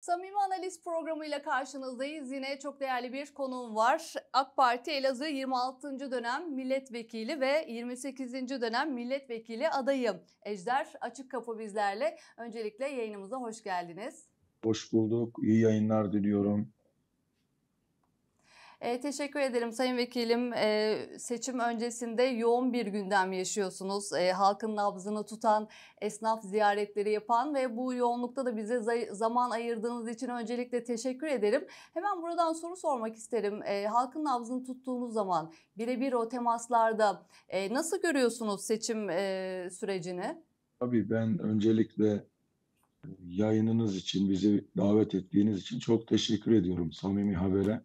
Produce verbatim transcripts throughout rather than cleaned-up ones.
Samimi Analiz programıyla karşınızdayız. Yine çok değerli bir konuğum var. AK Parti Elazığ yirmi altıncı dönem milletvekili ve yirmi sekizinci dönem milletvekili adayı Ejder Açıkkapı bizlerle. Öncelikle yayınımıza hoş geldiniz. Hoş bulduk. İyi yayınlar diliyorum. E, teşekkür ederim Sayın Vekilim. E, seçim öncesinde yoğun bir gündem yaşıyorsunuz. E, halkın nabzını tutan, esnaf ziyaretleri yapan ve bu yoğunlukta da bize zaman ayırdığınız için öncelikle teşekkür ederim. Hemen buradan soru sormak isterim. E, halkın nabzını tuttuğunuz zaman birebir o temaslarda e, nasıl görüyorsunuz seçim e, sürecini? Tabii ben öncelikle yayınınız için, bizi davet ettiğiniz için çok teşekkür ediyorum Samimi Haber'e.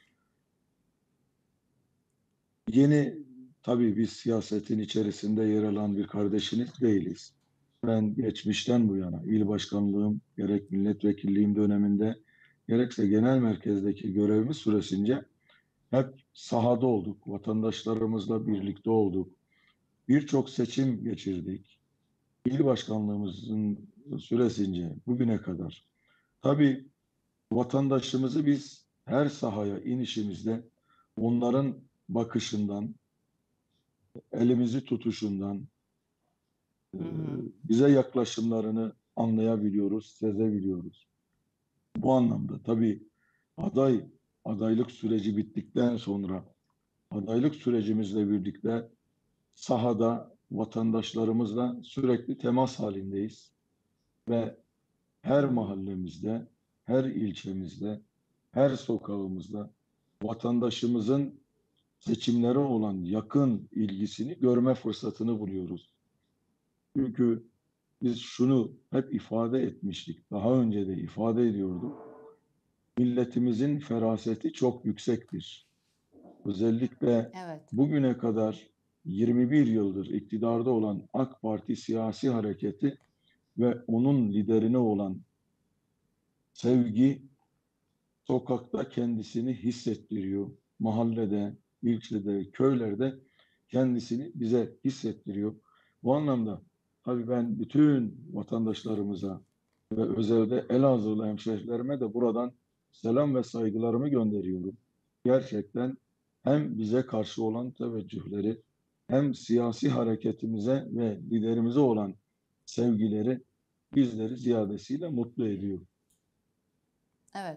Yeni, tabii biz siyasetin içerisinde yer alan bir kardeşiniz değiliz. Ben geçmişten bu yana il başkanlığım, gerek milletvekilliğim döneminde, gerekse genel merkezdeki görevimiz süresince hep sahada olduk, vatandaşlarımızla birlikte olduk. Birçok seçim geçirdik. İl başkanlığımızın süresince bugüne kadar. Tabii vatandaşımızı biz her sahaya inişimizde onların bakışından, elimizi tutuşundan, Hı hı. bize yaklaşımlarını anlayabiliyoruz, sezebiliyoruz. Bu anlamda tabii aday adaylık süreci bittikten sonra adaylık sürecimizle birlikte sahada vatandaşlarımızla sürekli temas halindeyiz ve her mahallemizde, her ilçemizde, her sokağımızda vatandaşımızın seçimlere olan yakın ilgisini görme fırsatını buluyoruz. Çünkü biz şunu hep ifade etmiştik, daha önce de ifade ediyorduk. Milletimizin feraseti çok yüksektir. Özellikle Evet. bugüne kadar yirmi bir yıldır iktidarda olan AK Parti siyasi hareketi ve onun liderine olan sevgi sokakta kendisini hissettiriyor. Mahallede, ilçede, köylerde kendisini bize hissettiriyor. Bu anlamda tabii ben bütün vatandaşlarımıza ve özellikle Elazığlı hemşehrilerime de buradan selam ve saygılarımı gönderiyorum. Gerçekten hem bize karşı olan teveccühleri hem siyasi hareketimize ve liderimize olan sevgileri bizleri ziyadesiyle mutlu ediyor. Evet.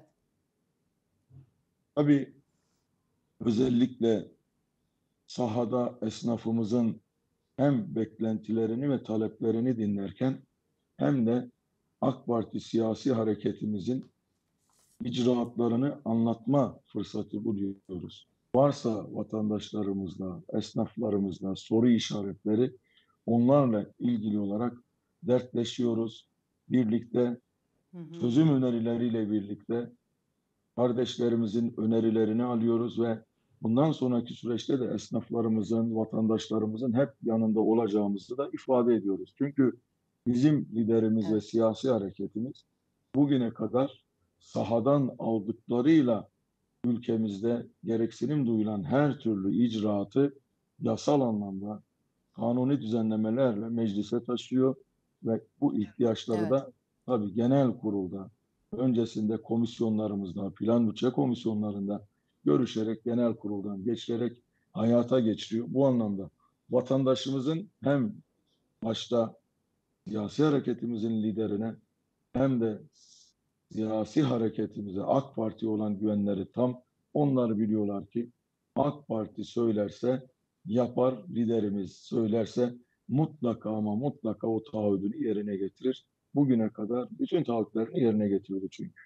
Tabii özellikle sahada esnafımızın hem beklentilerini ve taleplerini dinlerken hem de AK Parti siyasi hareketimizin icraatlarını anlatma fırsatı buluyoruz. Varsa vatandaşlarımızla, esnaflarımızla soru işaretleri onlarla ilgili olarak dertleşiyoruz. Birlikte Hı hı. çözüm önerileriyle birlikte kardeşlerimizin önerilerini alıyoruz ve bundan sonraki süreçte de esnaflarımızın, vatandaşlarımızın hep yanında olacağımızı da ifade ediyoruz. Çünkü bizim liderimiz ve Evet. siyasi hareketimiz bugüne kadar sahadan aldıklarıyla ülkemizde gereksinim duyulan her türlü icraatı yasal anlamda kanuni düzenlemelerle meclise taşıyor ve bu ihtiyaçları Evet. da tabii genel kurulda, öncesinde komisyonlarımızda, plan bütçe komisyonlarında görüşerek, genel kuruldan geçirerek hayata geçiriyor. Bu anlamda vatandaşımızın hem başta siyasi hareketimizin liderine hem de siyasi hareketimize, AK Parti'ye olan güvenleri tam. Onlar biliyorlar ki AK Parti söylerse yapar, liderimiz söylerse mutlaka ama mutlaka o taahhüdünü yerine getirir. Bugüne kadar bütün taahhütlerini yerine getirdi çünkü.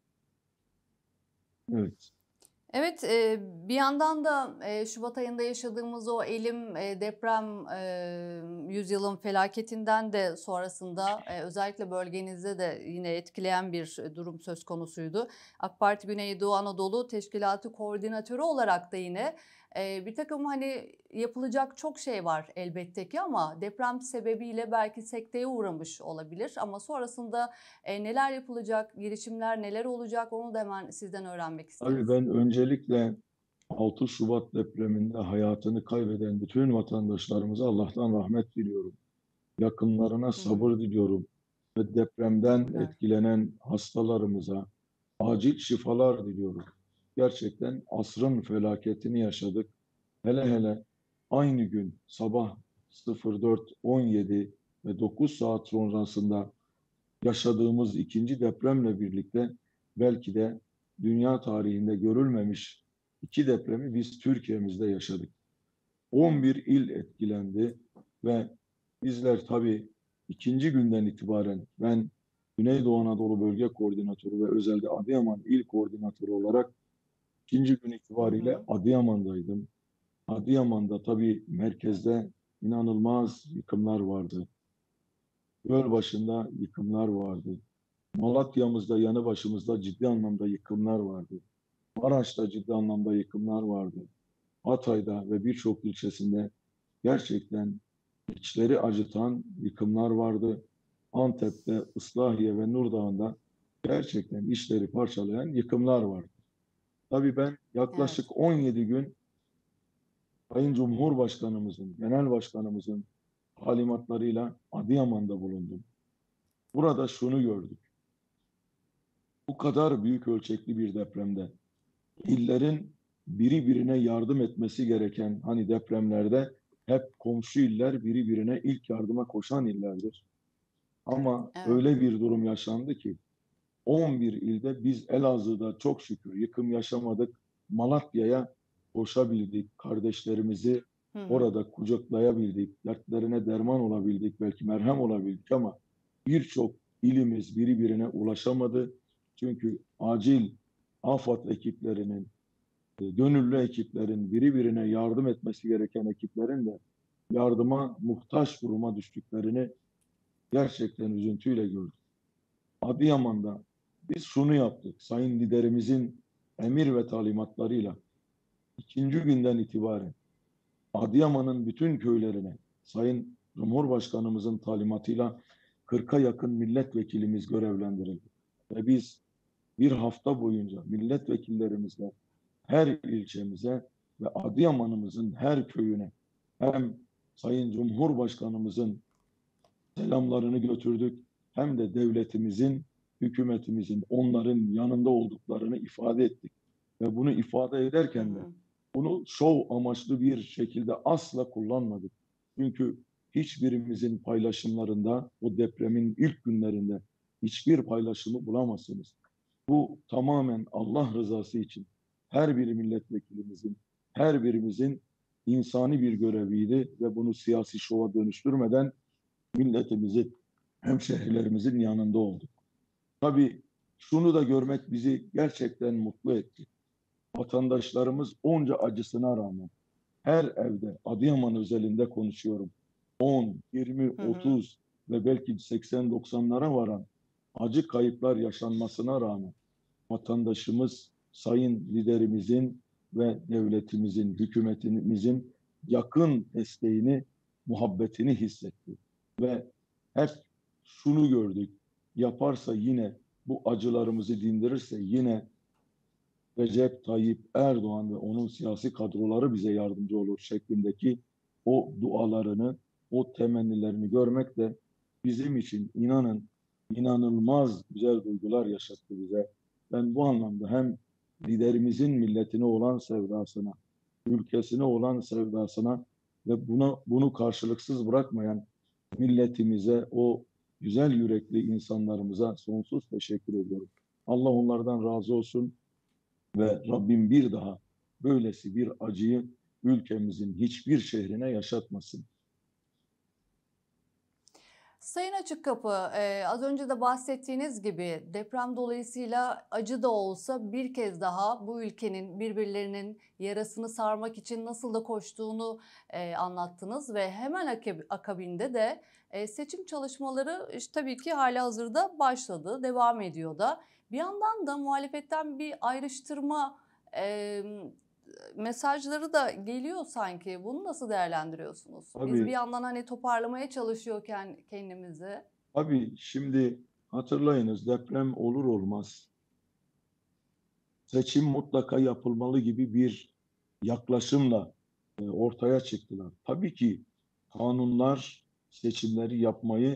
Evet. Evet, e, bir yandan da e, Şubat ayında yaşadığımız o Elim e, deprem e, yüzyılın felaketinden de sonrasında e, özellikle bölgenizde de yine etkileyen bir durum söz konusuydu. AK Parti Güneydoğu Anadolu Teşkilatı Koordinatörü olarak da yine e, bir takım hani yapılacak çok şey var elbette ki ama deprem sebebiyle belki sekteye uğramış olabilir. Ama sonrasında e, neler yapılacak, girişimler neler olacak onu da hemen sizden öğrenmek Tabii isteriz. ben öncelikle altı Şubat depreminde hayatını kaybeden bütün vatandaşlarımıza Allah'tan rahmet diliyorum. Yakınlarına Hı hı. sabır diliyorum. ve depremden Teşekkürler. etkilenen hastalarımıza acil şifalar diliyorum. Gerçekten asrın felaketini yaşadık. Hele hele aynı gün sabah sıfır dört on yedi ve dokuz saat sonrasında yaşadığımız ikinci depremle birlikte belki de dünya tarihinde görülmemiş iki depremi biz Türkiye'mizde yaşadık. on bir il etkilendi ve bizler tabii ikinci günden itibaren ben Güneydoğu Anadolu Bölge Koordinatörü ve özellikle Adıyaman İl Koordinatörü olarak ikinci gün Hı itibariyle hı. Adıyaman'daydım. Adıyaman'da tabii merkezde inanılmaz yıkımlar vardı. Gölbaşı'nda yıkımlar vardı. Malatya'mızda yanı başımızda ciddi anlamda yıkımlar vardı. Maraş'ta ciddi anlamda yıkımlar vardı. Hatay'da ve birçok ilçesinde gerçekten içleri acıtan yıkımlar vardı. Antep'te, Islahiye ve Nurdağ'ında gerçekten içleri parçalayan yıkımlar vardı. Tabii ben Evet. yaklaşık on yedi gün Sayın Cumhurbaşkanımızın, Genel Başkanımızın talimatlarıyla Adıyaman'da bulundum. Burada şunu gördük. Bu kadar büyük ölçekli bir depremde illerin biri birine yardım etmesi gereken, hani depremlerde hep komşu iller biri birine ilk yardıma koşan illerdir. Ama Evet. öyle bir durum yaşandı ki on bir ilde biz Elazığ'da çok şükür yıkım yaşamadık. Malatya'ya koşabildik. Kardeşlerimizi Hı hı. orada kucaklayabildik. Dertlerine derman olabildik. Belki merhem olabildik ama birçok ilimiz birbirine ulaşamadı. Çünkü acil AFAD ekiplerinin, e, gönüllü ekiplerin, birbirine yardım etmesi gereken ekiplerin de yardıma muhtaç duruma düştüklerini gerçekten üzüntüyle gördük. Adıyaman'da biz şunu yaptık. Sayın liderimizin emir ve talimatlarıyla ikinci günden itibaren Adıyaman'ın bütün köylerine Sayın Cumhurbaşkanımızın talimatıyla kırka yakın milletvekilimiz görevlendirildi. Ve biz bir hafta boyunca milletvekillerimizle her ilçemize ve Adıyaman'ımızın her köyüne hem Sayın Cumhurbaşkanımızın selamlarını götürdük hem de devletimizin, hükümetimizin onların yanında olduklarını ifade ettik. Ve bunu ifade Hı ederken de hı. bunu şov amaçlı bir şekilde asla kullanmadık. Çünkü hiçbirimizin paylaşımlarında o depremin ilk günlerinde hiçbir paylaşımı bulamazsınız. Bu tamamen Allah rızası için her bir milletvekilimizin, her birimizin insani bir göreviydi ve bunu siyasi şova dönüştürmeden milletimizin, hemşehrilerimizin yanında olduk. Tabii şunu da görmek bizi gerçekten mutlu etti. Vatandaşlarımız onca acısına rağmen her evde, Adıyaman özelinde konuşuyorum, on, yirmi, Hı hı. otuz ve belki seksen doksanlara varan acı kayıplar yaşanmasına rağmen vatandaşımız sayın liderimizin ve devletimizin, hükümetimizin yakın desteğini, muhabbetini hissetti. Ve hep şunu gördük, yaparsa yine bu acılarımızı dindirirse yine Recep Tayyip Erdoğan ve onun siyasi kadroları bize yardımcı olur şeklindeki o dualarını, o temennilerini görmek de bizim için inanın inanılmaz güzel duygular yaşattı bize. Ben bu anlamda hem liderimizin milletine olan sevdasına, ülkesine olan sevdasına ve buna bunu karşılıksız bırakmayan milletimize, o güzel yürekli insanlarımıza sonsuz teşekkür ediyorum. Allah onlardan razı olsun. Ve Rabbim bir daha böylesi bir acıyı ülkemizin hiçbir şehrine yaşatmasın. Sayın Açıkkapı, eee, az önce de bahsettiğiniz gibi deprem dolayısıyla acı da olsa bir kez daha bu ülkenin birbirlerinin yarasını sarmak için nasıl da koştuğunu eee, anlattınız ve hemen akab- akabinde de eee, seçim çalışmaları işte, tabii ki halihazırda başladı, devam ediyor da. Bir yandan da muhalefetten bir ayrıştırma eee, mesajları da geliyor sanki. Bunu nasıl değerlendiriyorsunuz? Biz bir Tabii, yandan hani toparlamaya çalışıyorken kendimizi. tabii şimdi hatırlayınız deprem olur olmaz seçim mutlaka yapılmalı gibi bir yaklaşımla e, ortaya çıktılar. Tabii ki kanunlar seçimleri yapmayı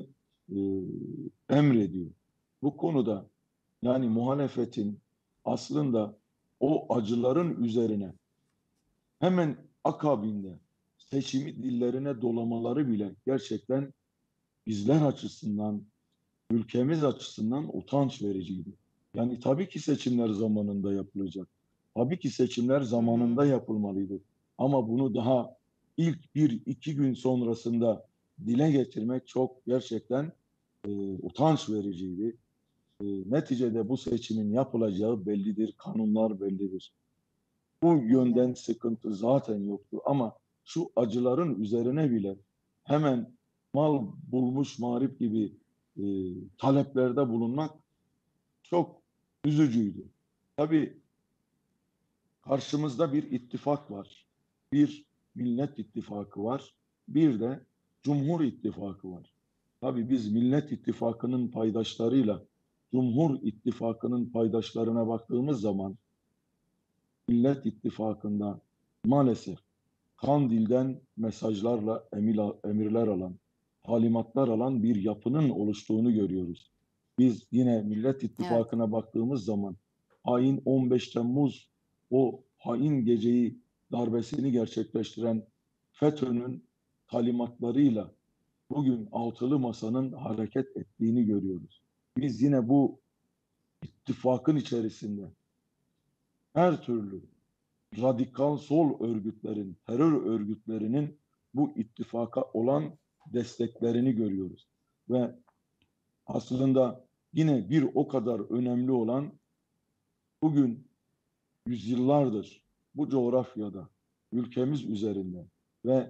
e, emrediyor. Bu konuda yani muhalefetin aslında o acıların üzerine hemen akabinde seçimi dillerine dolamaları bile gerçekten bizler açısından, ülkemiz açısından utanç vericiydi. Yani tabii ki seçimler zamanında yapılacak. Tabii ki seçimler Hı hı. zamanında yapılmalıydı. Ama bunu daha ilk bir iki gün sonrasında dile getirmek çok gerçekten e, utanç vericiydi. E, neticede bu seçimin yapılacağı bellidir, kanunlar bellidir. Bu Öyle. yönden sıkıntı zaten yoktu ama şu acıların üzerine bile hemen mal bulmuş mağrip gibi e, taleplerde bulunmak çok üzücüydü. Tabii karşımızda bir ittifak var. Bir Millet İttifakı var. Bir de Cumhur İttifakı var. Tabii biz Millet İttifakı'nın paydaşlarıyla Cumhur İttifakı'nın paydaşlarına baktığımız zaman Millet İttifakı'nda maalesef Kandil'den mesajlarla emir, emirler alan, talimatlar alan bir yapının oluştuğunu görüyoruz. Biz yine Millet Evet. İttifakı'na baktığımız zaman hain on beş Temmuz o hain geceyi darbesini gerçekleştiren FETÖ'nün talimatlarıyla bugün altılı masanın hareket ettiğini görüyoruz. Biz yine bu ittifakın içerisinde her türlü radikal sol örgütlerin, terör örgütlerinin bu ittifaka olan desteklerini görüyoruz. Ve aslında yine bir o kadar önemli olan bugün yüzyıllardır bu coğrafyada, ülkemiz üzerinde ve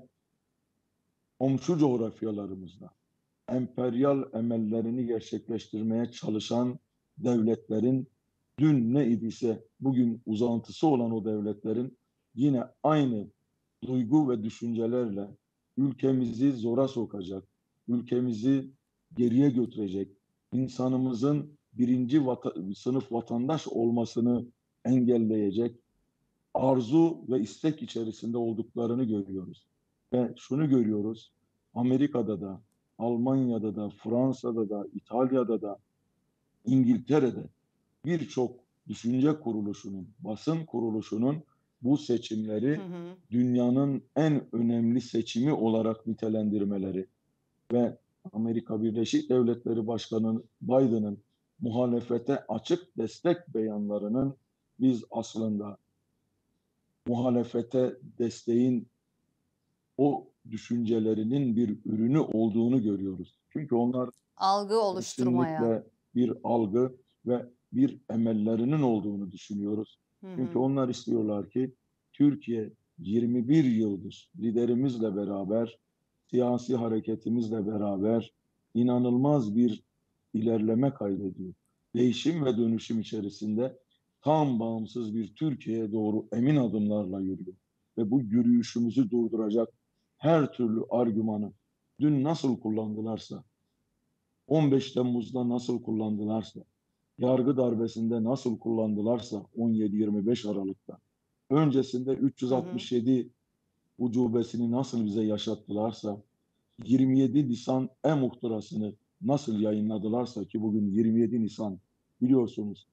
komşu coğrafyalarımızda emperyal emellerini gerçekleştirmeye çalışan devletlerin dün ne idiyse bugün uzantısı olan o devletlerin yine aynı duygu ve düşüncelerle ülkemizi zora sokacak, ülkemizi geriye götürecek, insanımızın birinci vata sınıf vatandaş olmasını engelleyecek arzu ve istek içerisinde olduklarını görüyoruz. Ve şunu görüyoruz, Amerika'da da, Almanya'da da, Fransa'da da, İtalya'da da, İngiltere'de birçok düşünce kuruluşunun, basın kuruluşunun bu Hı seçimleri hı. dünyanın en önemli seçimi olarak nitelendirmeleri ve Amerika Birleşik Devletleri Başkanı Biden'ın muhalefete açık destek beyanlarının biz aslında muhalefete desteğin o düşüncelerinin bir ürünü olduğunu görüyoruz. Çünkü onlar Algı oluşturmaya. kesinlikle bir algı ve bir emellerinin olduğunu düşünüyoruz. Hı Çünkü hı. onlar istiyorlar ki Türkiye yirmi bir yıldır liderimizle beraber, siyasi hareketimizle beraber inanılmaz bir ilerleme kaydediyor. Değişim ve dönüşüm içerisinde tam bağımsız bir Türkiye'ye doğru emin adımlarla yürüyor. Ve bu yürüyüşümüzü durduracak her türlü argümanı dün nasıl kullandılarsa, on beş Temmuz'da nasıl kullandılarsa, yargı darbesinde nasıl kullandılarsa on yedi yirmi beş Aralık'ta, öncesinde Hı hı. üç yüz altmış yedi ucubesini nasıl bize yaşattılarsa, yirmi yedi Nisan e-muhtırasını nasıl yayınladılarsa ki bugün yirmi yedi Nisan biliyorsunuz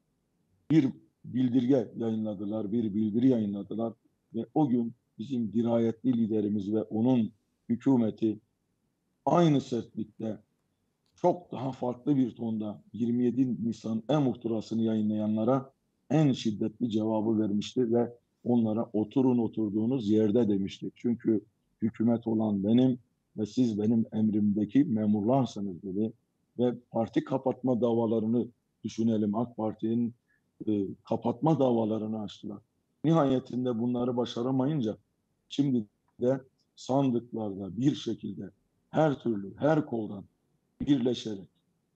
bir bildirge yayınladılar, bir bildiri yayınladılar ve o gün bizim dirayetli liderimiz ve onun hükümeti aynı sertlikte çok daha farklı bir tonda yirmi yedi Nisan e-muhtırasını yayınlayanlara en şiddetli cevabı vermişti ve onlara oturun oturduğunuz yerde demişti. Çünkü hükümet olan benim ve siz benim emrimdeki memurlarsınız dedi. Ve parti kapatma davalarını düşünelim. AK Parti'nin e, kapatma davalarını açtılar. Nihayetinde bunları başaramayınca şimdi de sandıklarda bir şekilde her türlü, her koldan birleşerek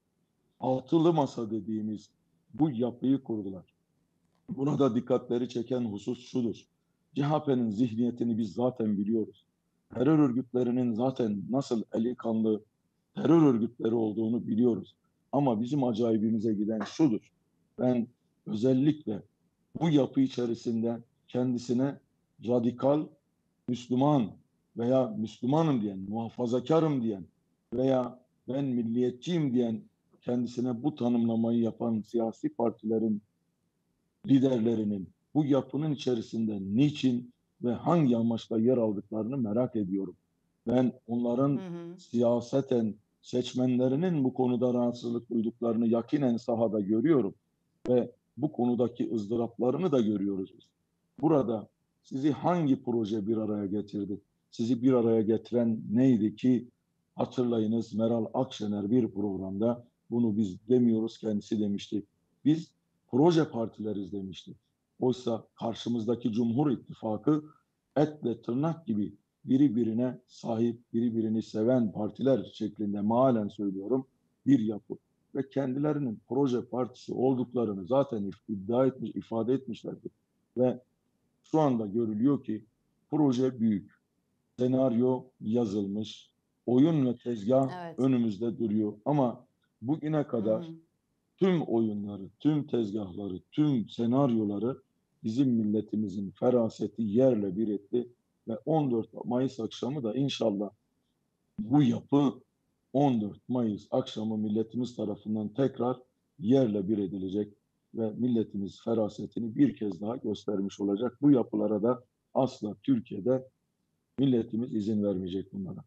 altılı masa dediğimiz bu yapıyı kurdular. Burada dikkatleri çeken husus şudur. C H P'nin zihniyetini biz zaten biliyoruz. Terör örgütlerinin zaten nasıl eli kanlı terör örgütleri olduğunu biliyoruz. Ama bizim acayibimize giden şudur. Ben özellikle bu yapı içerisinde kendisine radikal Müslüman veya Müslümanım diyen, muhafazakarım diyen veya ben milliyetçiyim diyen, kendisine bu tanımlamayı yapan siyasi partilerin liderlerinin bu yapının içerisinde niçin ve hangi amaçla yer aldıklarını merak ediyorum. Ben Hı onların hı. siyaseten seçmenlerinin bu konuda rahatsızlık duyduklarını yakinen sahada görüyorum ve bu konudaki ızdıraplarını da görüyoruz biz. Burada sizi hangi proje bir araya getirdi? Sizi bir araya getiren neydi ki? Hatırlayınız, Meral Akşener bir programda, bunu biz demiyoruz, kendisi demişti. Biz proje partileriz demişti. Oysa karşımızdaki Cumhur İttifakı etle tırnak gibi biri birine sahip, biri birini seven partiler şeklinde, mealen söylüyorum, bir yapı. Ve kendilerinin proje partisi olduklarını zaten iddia etmiş, ifade etmişlerdir. Ve şu anda görülüyor ki proje büyük, senaryo yazılmış, oyun ve tezgah Evet. önümüzde duruyor. Ama bugüne Hı hı. kadar tüm oyunları, tüm tezgahları, tüm senaryoları bizim milletimizin feraseti yerle bir etti. Ve on dört Mayıs akşamı da inşallah bu yapı on dört Mayıs akşamı milletimiz tarafından tekrar yerle bir edilecek ve milletimiz ferasetini bir kez daha göstermiş olacak. Bu yapılara da asla Türkiye'de milletimiz izin vermeyecek bunlara.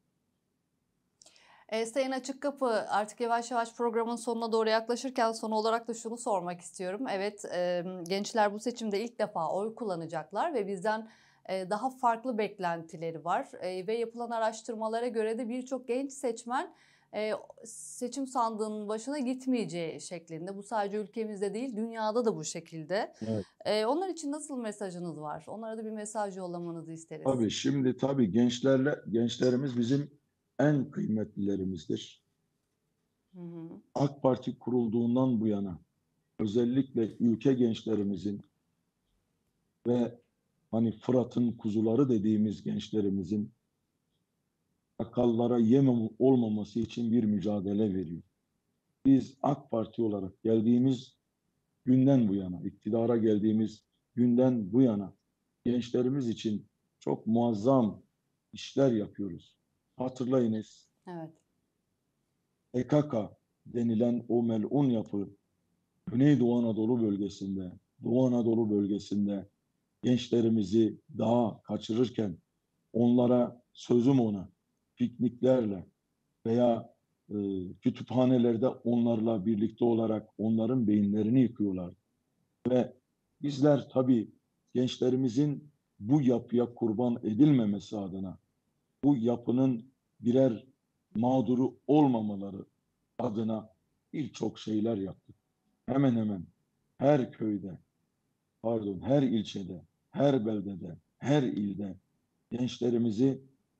E, Sayın Açıkkapı, artık yavaş yavaş programın sonuna doğru yaklaşırken son olarak da şunu sormak istiyorum. Evet, e, gençler bu seçimde ilk defa oy kullanacaklar ve bizden e, daha farklı beklentileri var. E, ve yapılan araştırmalara göre de birçok genç seçmen e, seçim sandığının başına gitmeyeceği şeklinde. Bu sadece ülkemizde değil, dünyada da bu şekilde. Evet. E, onlar için nasıl mesajınız var? Onlara da bir mesaj yollamanızı isteriz. Tabii şimdi tabii gençlerle gençlerimiz bizim en kıymetlilerimizdir. Hı hı. AK Parti kurulduğundan bu yana özellikle ülke gençlerimizin ve hani Fırat'ın kuzuları dediğimiz gençlerimizin sakallara yem olmaması için bir mücadele veriyor. Biz AK Parti olarak geldiğimiz günden bu yana, iktidara geldiğimiz günden bu yana gençlerimiz için çok muazzam işler yapıyoruz. Hatırlayınız, Evet. P K K denilen o melun yapı Güneydoğu Anadolu bölgesinde, Doğu Anadolu bölgesinde gençlerimizi daha kaçırırken onlara sözüm ona pikniklerle veya e, kütüphanelerde onlarla birlikte olarak onların beyinlerini yıkıyorlar. Ve bizler tabii gençlerimizin bu yapıya kurban edilmemesi adına, bu yapının birer mağduru olmamaları adına birçok şeyler yaptık. Hemen hemen her köyde, pardon, her ilçede, her beldede, her ilde gençlerimizi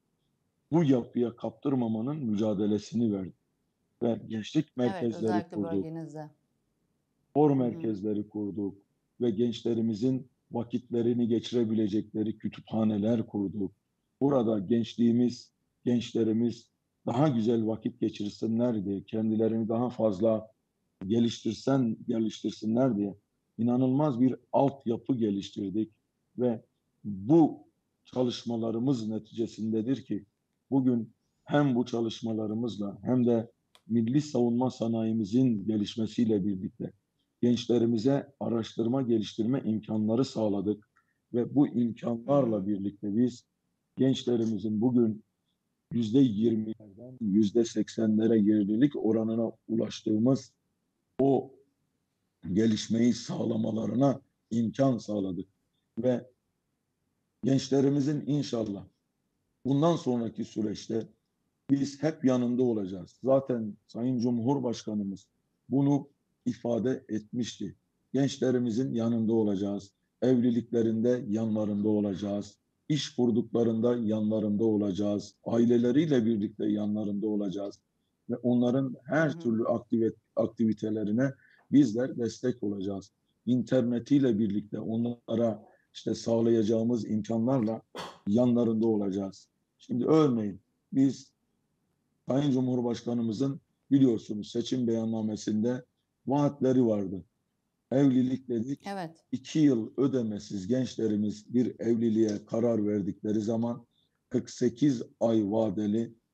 bu yapıya kaptırmamanın mücadelesini verdik. Ve gençlik Evet, merkezleri özellikle kurduk, bölgenizde. spor Hı hı. merkezleri kurduk ve gençlerimizin vakitlerini geçirebilecekleri kütüphaneler kurduk. Burada gençliğimiz, gençlerimiz daha güzel vakit geçirsinler diye, kendilerini daha fazla geliştirsen geliştirsinler diye inanılmaz bir altyapı geliştirdik ve bu çalışmalarımız neticesindedir ki bugün hem bu çalışmalarımızla hem de milli savunma sanayimizin gelişmesiyle birlikte gençlerimize araştırma geliştirme imkanları sağladık ve bu Hı hı. imkanlarla birlikte biz gençlerimizin bugün yüzde yirmilerden yüzde seksenlere gerililik oranına ulaştığımız o gelişmeyi sağlamalarına imkan sağladık. Ve gençlerimizin inşallah bundan sonraki süreçte biz hep yanında olacağız. Zaten Sayın Cumhurbaşkanımız bunu ifade etmişti. Gençlerimizin yanında olacağız. Evliliklerinde yanlarında olacağız. İş kurduklarında yanlarında olacağız. Aileleriyle birlikte yanlarında olacağız. Ve onların Hı her hı. türlü aktivit aktivitelerine bizler destek olacağız. İnternetiyle birlikte onlara işte sağlayacağımız imkanlarla yanlarında olacağız. Şimdi örneğin biz Sayın Cumhurbaşkanımızın biliyorsunuz seçim beyannamesinde vaatleri vardı. Evlilik dedik, Evet. iki yıl ödemesiz gençlerimiz bir evliliğe karar verdikleri zaman kırk sekiz ay vadeli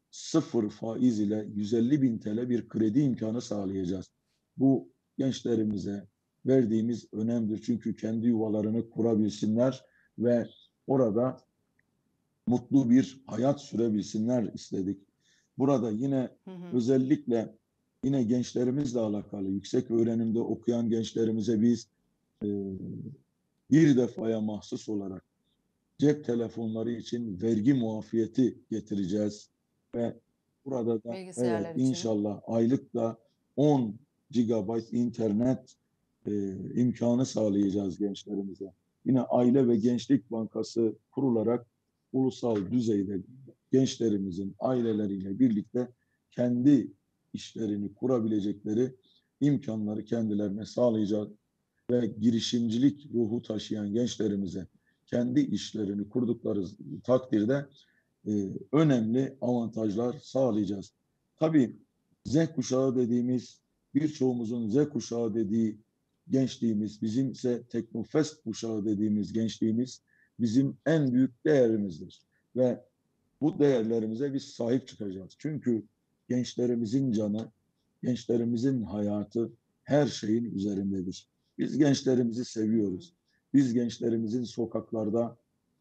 sıfır faiz ile yüz elli bin T L bir kredi imkanı sağlayacağız. Bu gençlerimize verdiğimiz önemdir. Çünkü kendi yuvalarını kurabilsinler ve orada mutlu bir hayat sürebilsinler istedik. Burada yine Hı hı. özellikle yine gençlerimizle alakalı yüksek öğrenimde okuyan gençlerimize biz e, bir defaya mahsus olarak cep telefonları için vergi muafiyeti getireceğiz ve burada da evet Bilgisayarlar için. inşallah aylık da on gigabayt internet e, imkanı sağlayacağız gençlerimize. Yine Aile ve Gençlik Bankası kurularak ulusal düzeyde gençlerimizin aileleriyle birlikte kendi işlerini kurabilecekleri imkanları kendilerine sağlayacağız ve girişimcilik ruhu taşıyan gençlerimize kendi işlerini kurdukları takdirde e, önemli avantajlar sağlayacağız. Tabii Z kuşağı dediğimiz, birçoğumuzun Z kuşağı dediği gençliğimiz, bizim ise Teknofest kuşağı dediğimiz gençliğimiz bizim en büyük değerimizdir. Ve bu değerlerimize biz sahip çıkacağız. Çünkü gençlerimizin canı, gençlerimizin hayatı her şeyin üzerindedir. Biz gençlerimizi seviyoruz. Biz gençlerimizin sokaklarda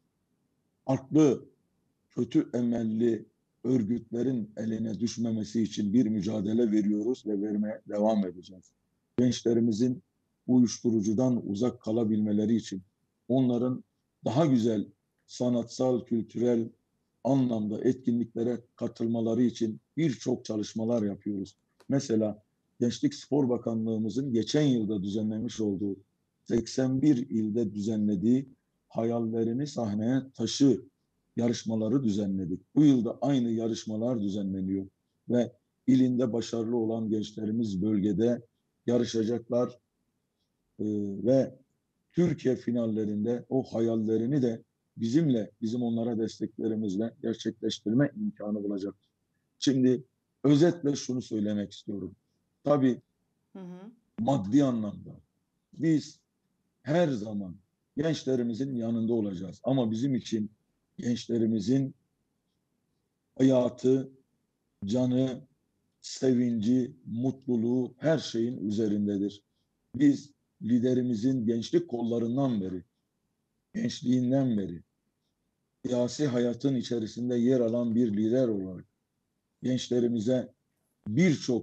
farklı, kötü emelli örgütlerin eline düşmemesi için bir mücadele veriyoruz ve vermeye devam edeceğiz. Gençlerimizin uyuşturucudan uzak kalabilmeleri için, onların daha güzel sanatsal, kültürel anlamda etkinliklere katılmaları için birçok çalışmalar yapıyoruz. Mesela Gençlik Spor Bakanlığımızın geçen yılda düzenlemiş olduğu seksen bir ilde düzenlediği hayallerini sahneye taşı yarışmaları düzenledik. Bu yılda aynı yarışmalar düzenleniyor ve ilinde başarılı olan gençlerimiz bölgede yarışacaklar ee, ve Türkiye finallerinde o hayallerini de bizimle, bizim onlara desteklerimizle gerçekleştirme imkanı bulacak. Şimdi özetle şunu söylemek istiyorum. Tabii Hı hı. maddi anlamda biz her zaman gençlerimizin yanında olacağız. Ama bizim için gençlerimizin hayatı, canı, sevinci, mutluluğu her şeyin üzerindedir. Biz liderimizin gençlik kollarından beri, gençliğinden beri siyasi hayatın içerisinde yer alan bir lider olarak gençlerimize birçok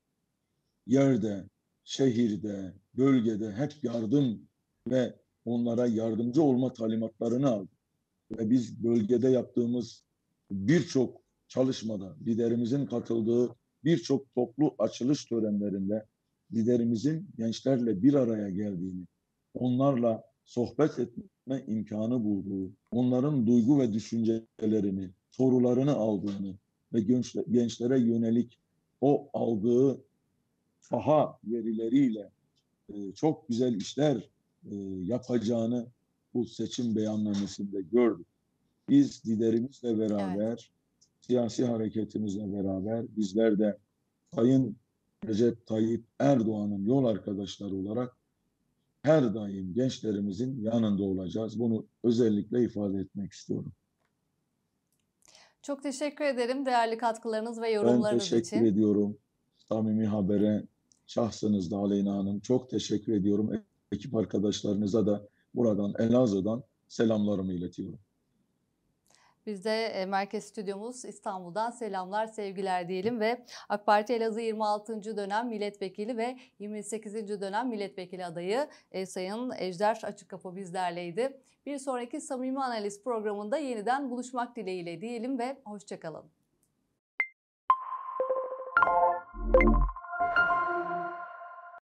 yerde, şehirde, bölgede hep yardım ve onlara yardımcı olma talimatlarını aldık. Ve biz bölgede yaptığımız birçok çalışmada, liderimizin katıldığı birçok toplu açılış törenlerinde liderimizin gençlerle bir araya geldiğini, onlarla sohbet etme imkanı bulduğu, onların duygu ve düşüncelerini, sorularını aldığını ve gençlere yönelik o aldığı saha verileriyle çok güzel işler yapacağını bu seçim beyannamesinde gördük. Biz liderimizle beraber, evet, siyasi hareketimizle beraber bizler de Sayın Recep Tayyip Erdoğan'ın yol arkadaşları olarak her daim gençlerimizin yanında olacağız. Bunu özellikle ifade etmek istiyorum. Çok teşekkür ederim değerli katkılarınız ve Ben yorumlarınız teşekkür için. ediyorum. Samimi Haber'e, şahsınızda Aleyna Hanım çok teşekkür ediyorum. Ekip arkadaşlarınıza da buradan Elazığ'dan selamlarımı iletiyorum. Biz de e, Merkez Stüdyomuz İstanbul'dan selamlar, sevgiler diyelim ve AK Parti Elazığ yirmi altıncı dönem milletvekili ve yirmi sekizinci dönem milletvekili adayı e, Sayın Ejder Açıkkapı bizlerleydi. Bir sonraki Samimi Analiz programında yeniden buluşmak dileğiyle diyelim ve hoşça kalın.